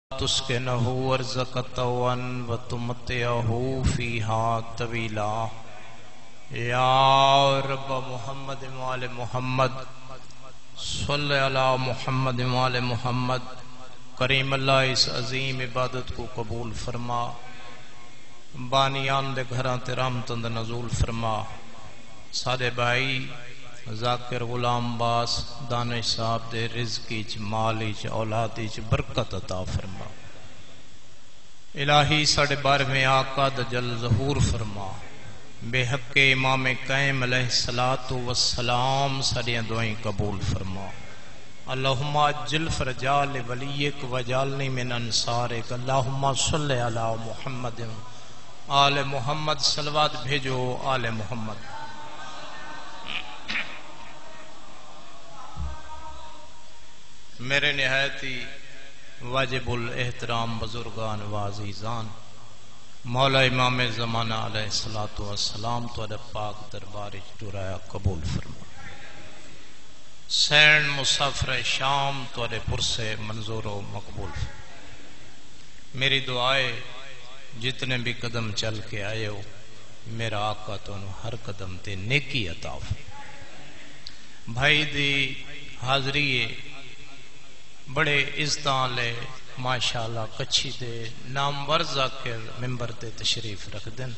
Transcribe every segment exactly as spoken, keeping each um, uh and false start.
تسکنہ ورزقتوا وتمتعہ فیہا طویلا یا رب محمد وآل محمد صلی علی محمد وآل محمد کریم اللہ اس عظیم عبادت کو قبول فرما، بانیان دے گھراں تے رحمتاں دا نزول فرما۔ سارے بھائی ذاکر غلام باس دانش صاحب دے رزقی چ مالی چ اولادی چ برکت عطا فرما۔ الہی ساڑھے بارہویں آقا دا جل ظہور فرما۔ بے حق امام قائم علیہ الصلوۃ والسلام ساڑھیاں دعائیں قبول فرما۔ اللہم اجل فرجال ولیک وجالنی من انصارک۔ اللہم صلی علی محمد آل محمد۔ صلوات بھیجو آل محمد۔ میرے نہایتی واجب الاحترام بزرگان و عزیزان، مولا امام زمانہ علیہ الصلوۃ والسلام تو پاک دربار ٹرایا قبول فرما۔ سین مسافر شام تو پرسے منظور و مقبول فرما۔ میری دعائے جتنے بھی قدم چل کے آئے ہو، میرا آقا تو ہر قدم تے نیکی عطا فرما۔ بھائی دی حاضری بڑے عزتاں لے ماشاءاللہ کچھی دے نامور ذاکر ممبر تے تشریف رکھ دن۔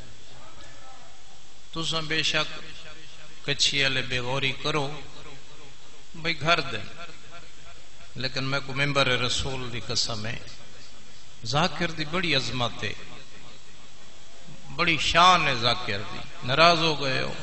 تساں بے شک کچھی والے بے غوری کرو بھئی گھر دیں، لیکن میں کو ممبر رسول دی قسم ہے، ذاکر دی بڑی عظمت ہے، بڑی شان ہے ذاکر دی۔ ناراض ہو گئے ہو،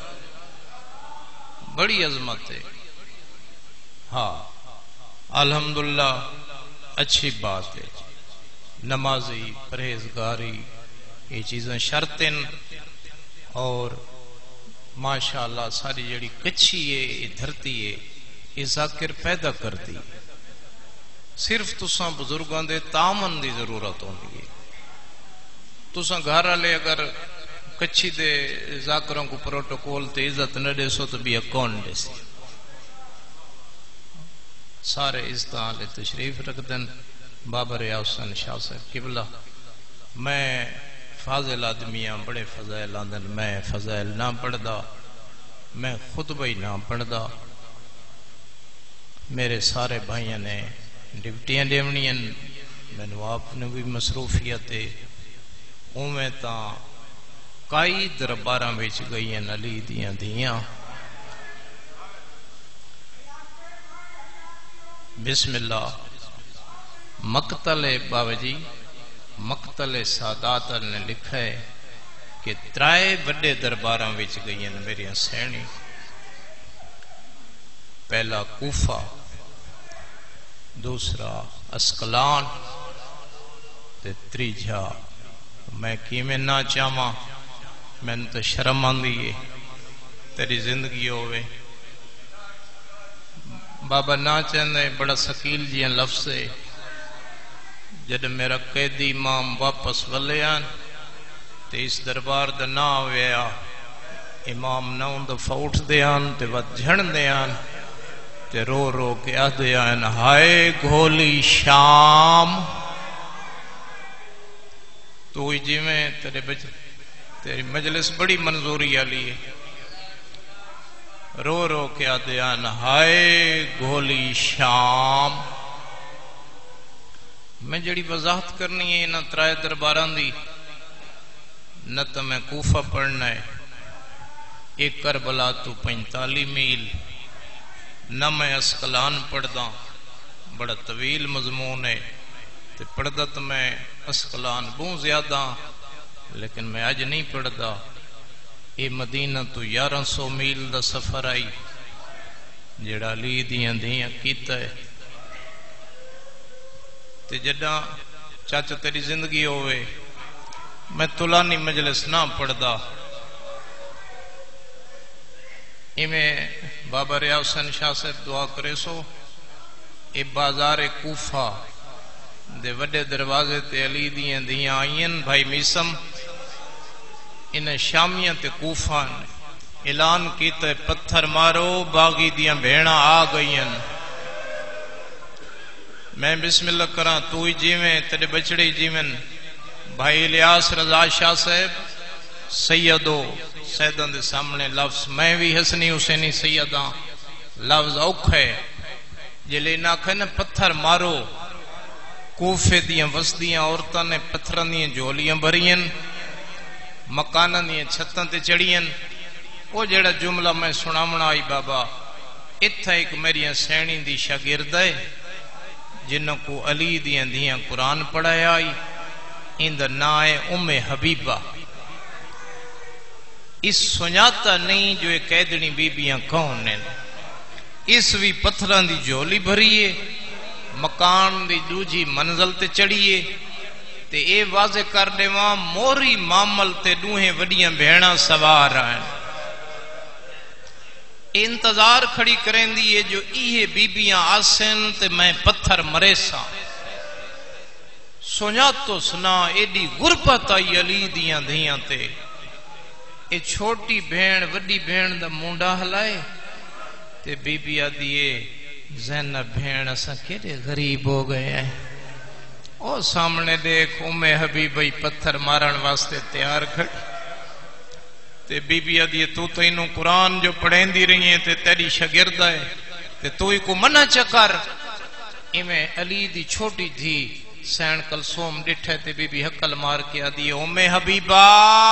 بڑی عظمت ہے۔ ہاں الحمدللہ اچھی بات ہے، نمازی پرہیزگاری یہ چیزیں شرطیں، اور ماشاءاللہ ساری جڑی کچھی ہے یہ دھرتی ہے یہ ذاکر پیدا کر دی۔ صرف تساں بزرگاں دے تعاون دی ضرورت ہوندی ہے۔ تساں گھر والے اگر کچھی دے ذاکروں کو پروٹوکول تے عزت نہ دے سو تو بھی کون دے سی؟ سارے عزتاں لے تشریف رکھ دن۔ بابا ریاض حسین شاہ صاحب قبلہ، میں فاضل آدمیاں بڑے فضائل آندن، میں فضائل نہ پڑھدا، میں خطبہ ہی نہ پڑھدا۔ میرے سارے بھائیاں نے ڈپٹیاں دیونیاں، مینوں آپ نے بھی مصروفیت ہے، اوویں تاں کئی درباراں وچ گئیاں علی دیاں دیاں۔ بسم اللہ۔ مقتل بابا جی مقتل سادات نے لکھا ہے کہ ترائے بڑے درباراں وچ گئیاں میریاں سہنی۔ پہلا کوفہ، دوسرا اسکلان تے تریجا میں کیویں نہ چاہواں، مینوں تو شرم آندی ہے تیری زندگی ہوئے۔ بابا نہ چاہندے بڑا سکیل جیاں لفظ ہے۔ جد میرا قیدی امام واپس ولیان تے اس دربار دا نہ ہویا، امام نہ ان دفعہ اٹھ دیان تے ود جھن دیان تے رو رو کے آ دیان، ہائے گھولی شام تو ہی جی میں تیرے بچ تیری مجلس بڑی منظوری آلی ہے۔ رو رو کے آدیان، ہائے گھولی شام۔ میں جڑی وضاحت کرنی ہے نہ ترائے درباران دی، نہ تو میں کوفہ پڑھنا ہے ایک کربلا تو پینتالی میل، نہ میں اسکلان پڑھدا بڑا طویل مضمون ہے، تے پڑھدا تو میں اسکلان بہت زیادہ، لیکن میں آج نہیں پڑھدا۔ اے مدینہ تو یارہ سو میل دا سفر آئی جڑا علی دیاں دیاں کیتا ہے۔ تے جڑا چاچا تیری زندگی ہوئے میں طولانی مجلس نہ پڑھدا۔ ایویں بابا ریاض حسین شاہ صاحب دعا کرے سو، اے بازار کوفہ دے وڈے دروازے تے علی دیاں دیاں آئین بھائی میسم، انہیں شامیاں تے کوفہ نے اعلان کیتا ہے پتھر مارو باغی دیاں بھیڑاں آ گئیں۔ میں بسم اللہ کرا تو ہی جیویں تیرے بچڑے جیویں بھائی الیاس رضا شاہ صاحب سیدو سیدان دے سامنے لفظ میں بھی حسنی حسینی سیداں لفظ اوکھے جلے نہ کھنے پتھر مارو کوفے دیاں وسدیاں عورتاں نے پتھران دیاں جولیاں بھریں مکاناں دیاں چھتاں تے چڑھیں وہ جڑا جملہ میں سنامنا آئی بابا اتھا ایک میری سینی دی شاگرد ہے جنہوں کو علی دیاں دیاں قرآن پڑھایا آئی اندر نائے ام حبیبہ اس سناتا نہیں جو ایک قیدنی بی بیاں کون نے اس بھی پتھران دی جولی بھریے مکان دی دوجی منزل تے چڑھیے تے اے واضح کرنے وہاں موری معامل تے دوہیں وڈیاں بھیڑاں سوار آئیں انتظار کھڑی کریں دیئے جو ایہے بی بیاں آسن تے میں پتھر مرے سا سنیا تو سنا ایڈی غربت آئی علی دیاں دھیاں تے اے چھوٹی بھین وڈی بھین دا مونڈا ہلائے تے بی بی آدھیے زینب بھین اسا کیڑے غریب ہو گئے ہیں او سامنے دیکھ ام حبیبی پتھر مارن واسطے تیار کھڑی تے بی بی آدھیے تو تو انہوں قرآن جو پڑھیں دی رہی ہیں تے تیری شاگرد ہے تے تو ہی کو منع چکر ایمیں علی دی چھوٹی تھی سین کلثوم ڈٹھے تے بی بی حقل مار کے آدھیے ام حبیبہ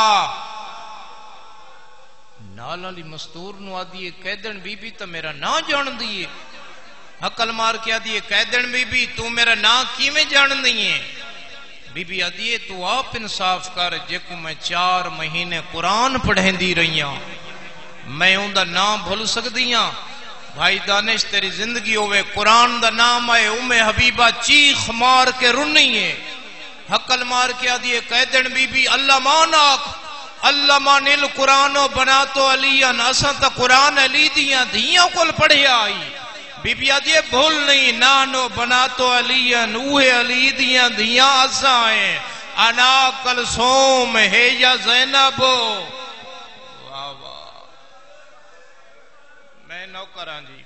نال علی مستور نو آدھیے قیدن بی بی تو میرا نا جان دیئے حقل مار کے آدھیے قیدن بی بی تو میرا نا کی میں جان دیئے بی بی آدھیے تو آپ انصاف کر جے کو میں چار مہینے قرآن پڑھیں دی رہی ہوں میں ان دا نام بھول سک دیاں بھائی دانش تیری زندگی ہوئے قرآن دا نام آئے ام حبیبہ چیخ مار کے رنی ہے حقل مار کے آدھیے قیدن بی بی اللہ ماناک اللہ مانل قرآنو بنا تو علیان اساں تا قرآن علی دیاں دیاں کل پڑھے آئی بی بی آدھیے بھول نہیں نانو بنا تو علیان اوہ علی دیاں دیاں اساں ہیں انا کلثوم ہے یا زینبو واہ واہ میں نوکران جی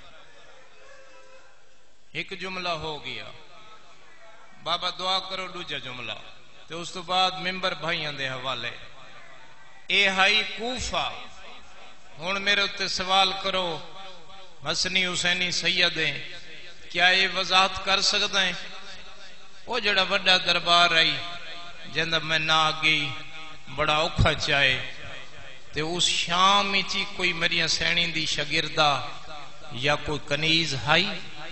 ایک جملہ ہو گیا بابا دعا کرو دوجا جملہ تو اس تو بعد ممبر بھائیاں دے حوالے اے ہائی کوفہ ہون میرے اتے سوال کرو حسنی حسینی سیدیں کیا یہ وضاحت کر سکتا ہے وہ جڑا وڈا دربار آئی جندہ میں نہ آگئی بڑا اوکھا چاہے تے اس شام چی کوئی میری سینی دی شاگردہ یا کوئی کنیز ہائی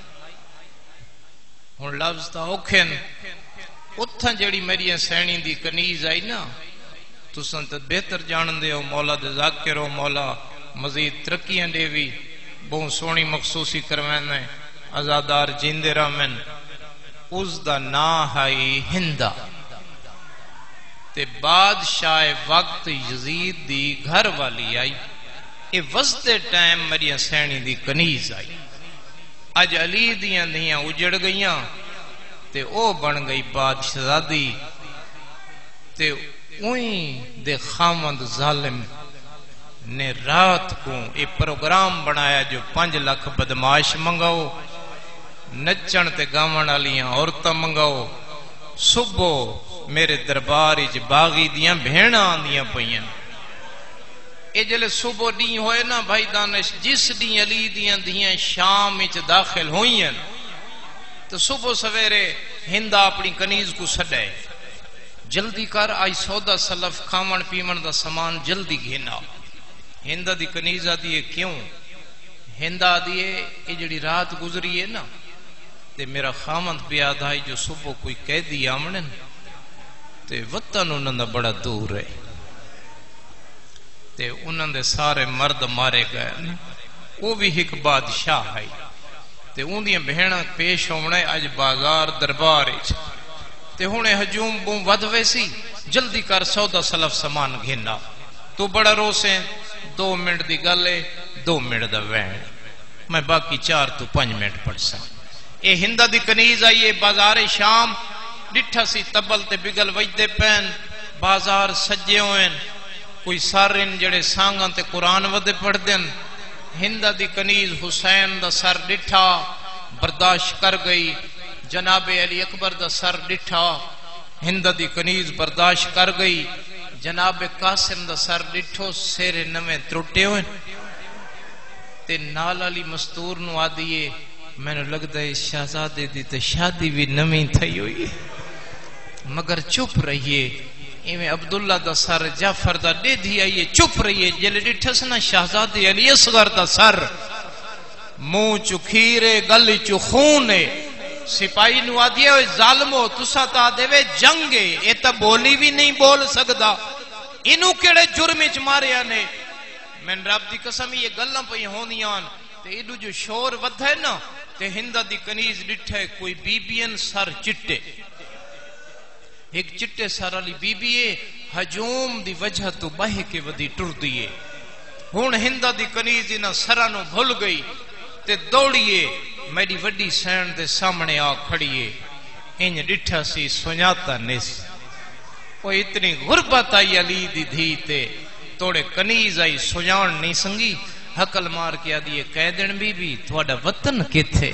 ہون لفظ تا اوکھن اتھا جڑی میری سینی دی کنیز آئی نا تو سنت بہتر جان دے ہو مولا دے ذاکر ہو مولا مزید ترقیاں دے بھی بہت سونی مخصوصی کروین ہے ازادار جیندے رامن اس دا نا ہائی ہندہ تے بادشاہ وقت یزید دی گھر والی آئی اے وستے ٹائم مریا سینی دی کنیز آئی اج علی دیاں دیاں اجڑ گئیاں تے او بن گئی بادشاہزادی تے اوہیں دے خامند ظالم نے رات کو ایک پروگرام بنایا جو پانچ لاکھ بدماش منگاؤ نچن تے گاون والیاں عورتاں منگاؤ صبح میرے دربار وچ باغی دیاں بھیڑاں آندیاں پئیاں اے جلے صبح ڈی ہوئے نا بھائی دانش جس ڈی علی دیاں دیاں شام وچ داخل ہوئیں تو صبح سویرے ہندا اپنی کنیز کو سڈے جلدی کر آئی سودا سلف کھاون پیون دا سامان جلدی گھینا ہندا دی کنیزہ دیئے کیوں ہندا دیئے یہ جڑی رات گزری ہے نا تے میرا خامند بیاد آئی جو صبح کوئی قیدی آمنن تے وطن انہوں نے بڑا دور ہے تے انہوں نے سارے مرد مارے گئے وہ بھی ایک بادشاہ ہے تے ان دیاں بہناں پیش ہونے اج بازار دربار تے ہونے ہجوم بوں ود ویسی جلدی کر سودا سلف سامان گھینا تو بڑا روسیں دو منٹ دی گلے دو منٹ دا وین میں باقی چار تو پانچ منٹ پڑھ سا اے ہندہ دی کنیز آئیے بازار شام ڈٹھا سی تبل تے بگل وجدے پین بازار سجے ہوئیں کوئی سارن جڑے سانگاں تے قرآن ودے پڑھ دیں ہندہ دی کنیز حسین دا سر ڈٹھا برداشت کر گئی جناب علی اکبر دا سر ڈٹھا ہند دی کنیز برداشت کر گئی جناب قاسم دا سر ڈٹھو سیرے نویں ترٹے ہوئے تے نال علی مستور نو آدیے میں نے لگ دا شہزادے دی تے شادی بھی نویں تھئی ہوئی مگر چپ رہیے ایویں عبداللہ دا سر جعفر دا دے دیا یہ چپ رہیے جلے ڈٹھس نا شہزادے علی اصغر دا سر منہ چو کھیرے گلی چو خونے سپاہی نو آدیا ہوئے ظالمو تسا تا دے وے جنگے اے تا بولی بھی نہیں بول سکدا انہوں کیڑے جرمچ ماریا نے میں رب دی قسم یہ گلاں پہ ہونیاں تے ایڈو جو شور ود ہے نا تے ہندہ دی کنیز ڈٹھے کوئی بی بین سر چٹے ایک چٹے سر علی بی بیے ہجوم دی وجہ تو بہ کے ودی ٹر دیے ہون ہندہ دی کنیز انہا سرانو بھول گئی تے دوڑیے میری وڈی سین دے سامنے آ کھڑیے انج ڈٹھا سی سنیاتا نیس وہ اتنی غربت آئی علی دی دھی تے توڑے کنیز آئی سجان نہیں سنگی حقل مار کے آدھیے قیدن بی بی تھوڑا وطن کے تھے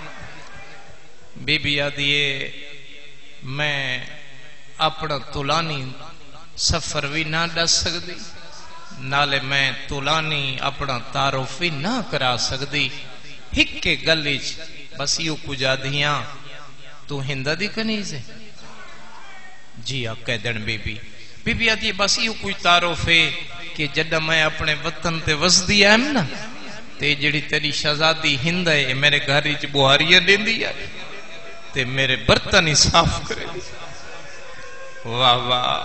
بی بی آدھیے میں اپنا تولانی سفر بھی نہ ڈس سکتی نالے میں تولانی اپنا تعارف بھی نہ کرا سکتی ہک کے گلیچ بس یوں کجا دیاں تو ہندہ دی کنیز ہے جی آپ قیدن بی بی بی بی آدھی بس یوں کوئی تعارف ہے کہ جڈا میں اپنے وطن تے وسدی ایم نا تے جڑی تیری شہزادی ہند ہے میرے گھری چ بہاریاں دیندی ہے تے میرے برتن ہی صاف کرے واہ واہ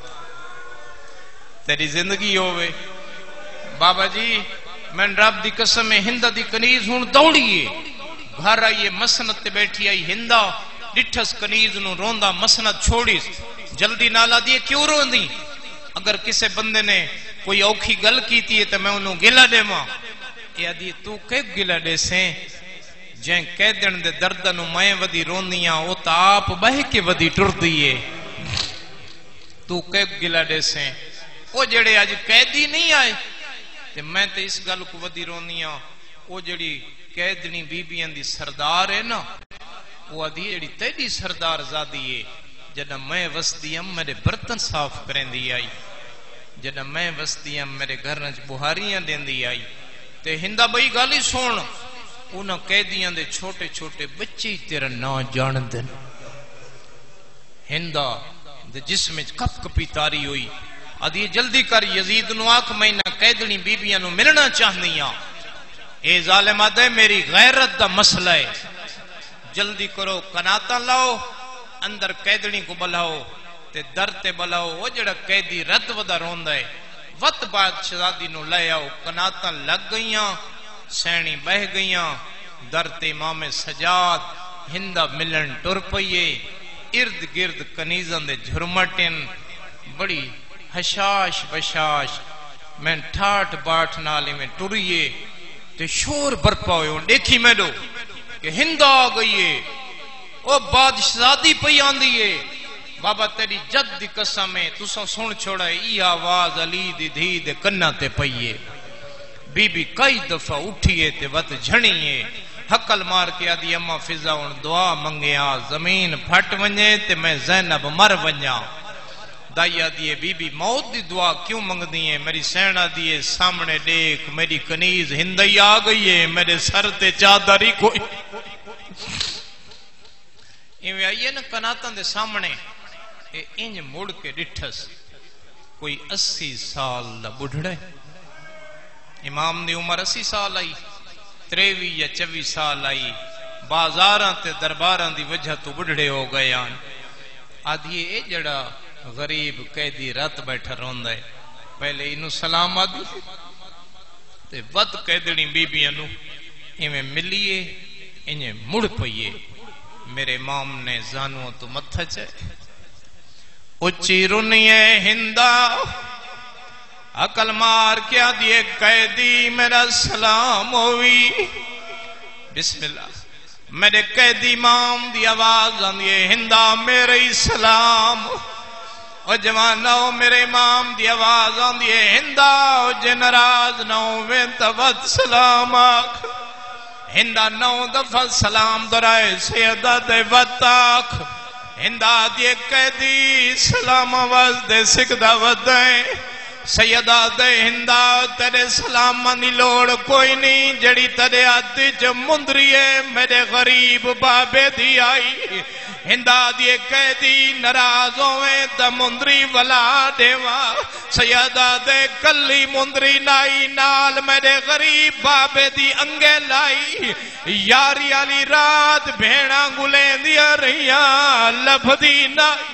تیری زندگی ہوئے بابا جی میں رب دی قسم ہند دی کنیز ہون دوڑیے گھر آئیے مسند تے بیٹھی آئی ہندہ ڈٹھس کنیز نو روندہ مسند چھوڑی جلدی نالا دیے کیوں رون دی اگر کسے بندے نے کوئی اوکھی گل کی تھی تو میں انہوں گلہ دے ماں یا دی تو کیب گلہ دے سیں جائیں قیدن دے دردنو میں ودی روندیاں او تا آپ بہ کے ودی ٹر دیئے تو کیب گلہ دے سیں او جڑے آج قیدی نہیں آئے تے میں تے اس گل کو ودی روندیاں او جڑی قیدنی بی بی اندی سردار ہے نا وہ آدھی جڑی تیری سردار زادی ہے جدہ میں وسدیم میرے برتن صاف کریں دی آئی جدہ میں وسدیم میرے گھر نچ بہاریاں دیں دی آئی تے ہندہ بھئی گالی سون انہاں قیدیاں دے چھوٹے چھوٹے بچے تیرا نا جان دن ہندہ دے جسم کپ کپی تاری ہوئی آدھی جلدی کر یزید نو آکھ میں نہ قیدنی بی بیاں نو ملنا چاہنیاں اے ظالمہ دے میری غیرت دا مسئلہ ہے جلدی کرو کناتا لاؤ اندر قیدنی کو بلاؤ تے در تے بلاؤ وہ جڑا قیدی رد ودا روندہ ہے وقت بعد شہزادی نو لے آؤ کناتا لگ گئیاں سینی بہ گئیاں در تے امام سجاد ہندہ ملن ٹر پئیے ارد گرد کنیزن دے جھرمٹن بڑی حشاش بشاش میں ٹھاٹ باٹھ نالی میں ٹریے تے شور برپا ہوئے دیکھی میں دو کہ ہندہ آ گئیے او بادشاہی پئی آندیے بابا تیری جد دی قسم ہے تساں سن چھوڑا ای آواز علی دی دھی دے کنا تے پئیے بی بی کئی دفعہ اٹھیے تے وت جھڑیے حقل مار کے آدھی اما فضا ان دعا منگیا زمین پھٹ ونجے تے میں زینب مر ونجا دائی آدھی بی بی موت دی دعا کیوں منگ دیئے میری سینہ دیئے سامنے دیکھ میری کنیز ہندی آ گئی ہے میرے سر تے چادری کوئی ایویں آئیے نا کناتاں دے سامنے اے انج مڑ کے ڈٹھس کوئی اسی سال دا بڑھڑے امام دی عمر اسی سال آئی تریوی یا چوی سال آئی بازاراں تے درباراں دی وجہ تو بڑھڑے ہو گئے آن آدھیے اے جڑا غریب قیدی رات بیٹھا روندہ ہے پہلے انہوں سلام آدھی تے ود قیدنی بی بی انہوں ایویں ملیے انہیں مڑ پئیے میرے امام نے زانو تو متھا چاہے اچھی رنیے ہندہ عقل مار کیا دیے قیدی میرا سلام ہوئی بسم اللہ میرے قیدی امام دی آواز آندیے ہندہ میرے سلام او جوانو میرے امام دی آواز آندیے ہندہ او جنراز نو وینتا ود سلام آکھ ہندا نو دفعہ سلام درائے سیدہ دے وطاق ہندا دیے قیدی سلام آواز دے سکدہ ودائیں سیدہ دے ہندا تیرے سلام مانی لوڑ کوئی نہیں جڑی تیرے آتی جو مندری ہے میرے غریب بابے دی آئی ہندا دیے قیدی نراز ہوئے تا مندری ولا دیوا سیدہ دے کلی مندری نائی نال میرے غریب بابے دی انگے لائی یاری علی رات بھیڑا گلیں دیا رہیاں لفظی نائی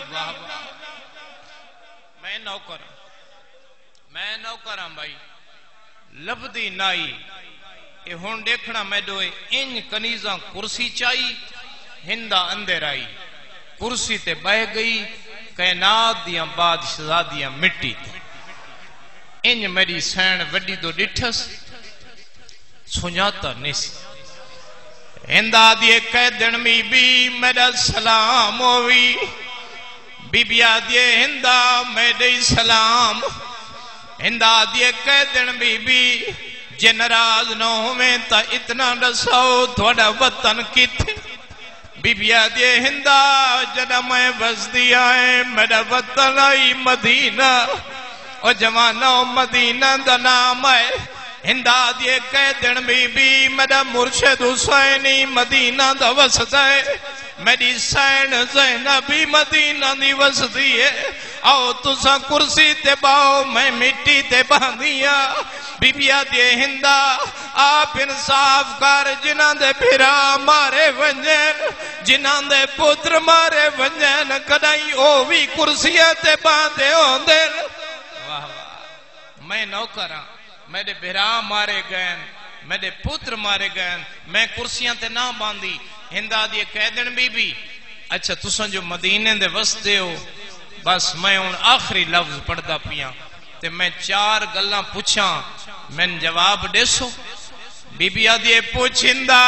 میں نوکر میں نوکر ہوں بھائی لفظی نائی اے ہون دیکھنا میں دوئے ان کنیزاں کرسی چائی ہندہ اندر آئی کرسی تے بہ گئی کائنات دیاں بادشاہدیاں مٹی تے انج میری سین وڈی دو ڈٹھس سنجاتا نیسی ہندہ دیے قیدن بی بی میرا سلام ہوئی بی بی آدھے ہندہ میرے سلام ہندہ دیے قیدن بی بی جے نراز نہ ہوئے تا اتنا رسو تھوڑا وطن کی تھے بی بی آدھے ہندہ جنہ میں بس دیا ہے میرا وطن آئی مدینہ اور جوانہ مدینہ دا نام ہے ہندہ دیے قیدن بی بی میرا مرشد حسینی مدینہ دا وسط ہے میری سین زینبی مدینہ دی وسطی ہے آؤ تسا کرسی تے باؤ میں مٹی تے باندیا بی بی آدھے ہندہ آپ انصاف کر جنہ دے پھرا مارے ونجن جنہ دے پتر مارے ونجن کدائی او بھی کرسیاں تے باندے ہوندے واہ واہ میں نوکراں میرے بھرا مارے گئے میرے پتر مارے گئے میں کرسیاں تے نہ باندھی ہندہ دیے قیدن بی بی اچھا تساں جو مدینے دے وستے ہو بس میں ان آخری لفظ پڑھدا پیاں تے میں چار گلاں پوچھاں میں جواب دیسو بی بی آدھے پوچھ ہندہ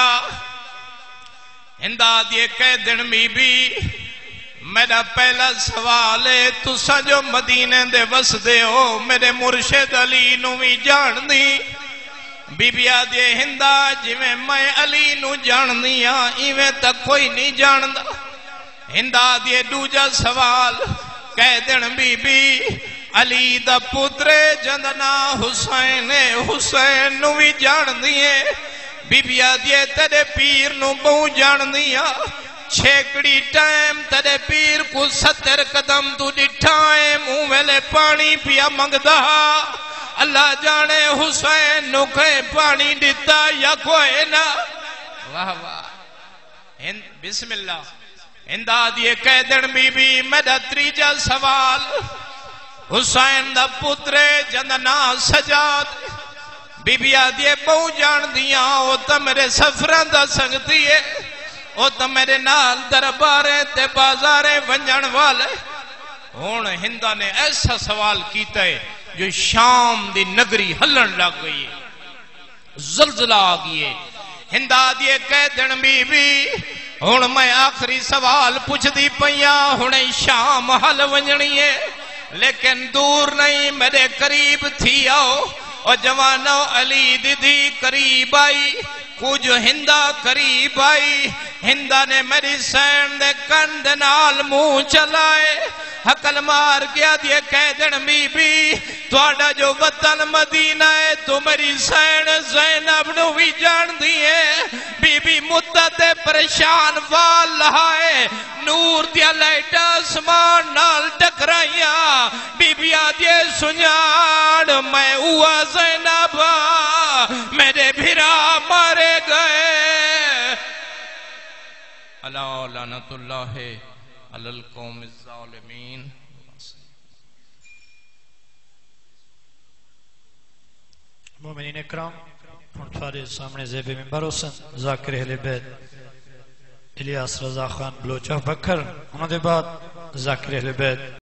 ہندہ دیے قیدن بی بی میرا پہلا سوال ہے تساں جو مدینے دے وسدے ہو میرے مرشد علی نو بھی جان دی بی بی آدھے ہندہ جویں میں علی نو جان دیا ایویں تک کوئی نہیں جان دا ہندہ آدھے دوجا سوال قیدن بی بی علی دا پتر جندنا حسین حسین نو بھی جان دیے بی بی آدھے تیرے پیر نو بہو جان دیا چھیکڑی ٹائم تیرے پیر کو ستر قدم تو ڈٹھائیں منہ ویلے پانی پیا منگدا اللہ جانے حسین نو کھے پانی دیتا یا کوئی نہ واہ واہ بسم اللہ ہندہ دیے قیدن بی بی میرا تریجا سوال حسین دا پتر جندنا سجاد بی بی آدھے بہو جان دیا او تا میرے سفران دا سنگتی ہے او تا میرے نال دربارے تے بازارے ونجن والے ہون ہندہ نے ایسا سوال کیتا ہے جو شام دی نگری ہلن لگ گئی ہے زلزلہ آگئی ہے ہندہ دیے قیدن بی بی ہون میں آخری سوال پوچھ دی پیا ہونے شام حل ونجنی ہے لیکن دور نہیں میرے قریب تھی آؤ اور جوانو علی دیدی قریب آئی کچھ ہندہ قریب آئی ہندہ نے میری سین دے کند نال منہ چلائے حقل مار گیا دیے قیدن بی بی توڑا جو وطن مدینہ ہے تو میری سین زینب نو بھی جان دیے بی بی مدت پریشان وال لہائے نور دیا لائٹا سمان نال ٹکرائیاں بی بی آدھے سنیاڑ میں ہوا زینب میرے بھرا مارے گئے اللہ لعنت اللہ علی القوم الظالمین مومنین اکرام ہمارے سامنے زیب منبر حسن ذاکر اہل بیت الیاس رضا خان بلوچہ بکر انہوں نے بعد ذاکر اہل بیت